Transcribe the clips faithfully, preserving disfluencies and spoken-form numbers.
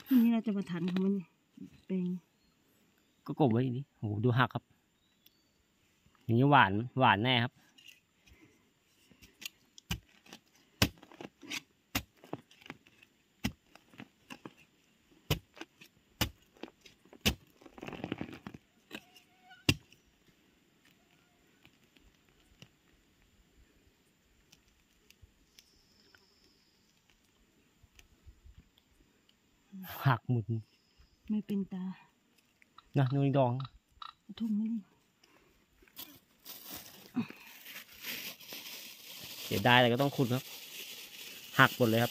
พรุ่งนี้เราจะมาทันเขาไหมเนี่ยเป็นก็กบไว้ดิโหดูหักครับอย่างนี้หวานหวานแน่ครับหักหมุนไม่เป็นตานะนุ่ยดองทุ่มไม่ได้เสียดายแต่ก็ต้องขุดครับหักหมดเลยครับ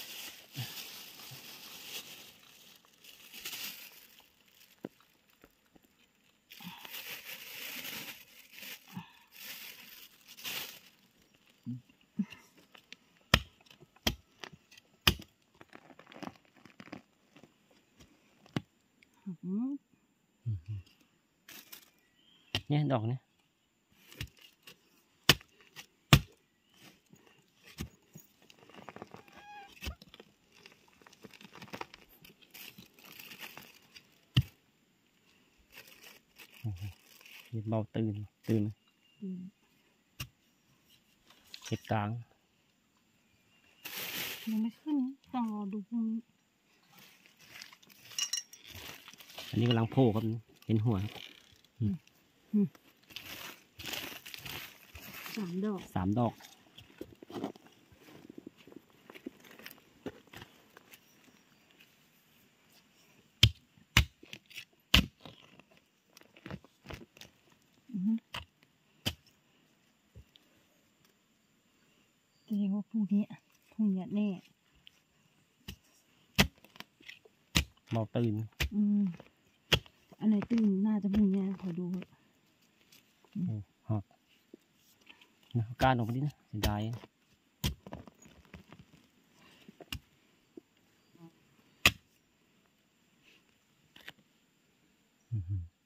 เนี่ยดอกเนี่ยเบาตื่นตื่นเห็ดกลางยังไม่ขึ้นต้องรอดูพรุ่งนี้อันนี้กำลังโผล่ครับเห็นหัวสามดอกสามดอกแสดงว่าพรุ่งนี้พรุ่งนี้แน่เบาตื่นอืมอันไหนตื่นน่าจะพรุ่งนี้ขอดูครับนะก้านออกมาดินะเสียดายอืม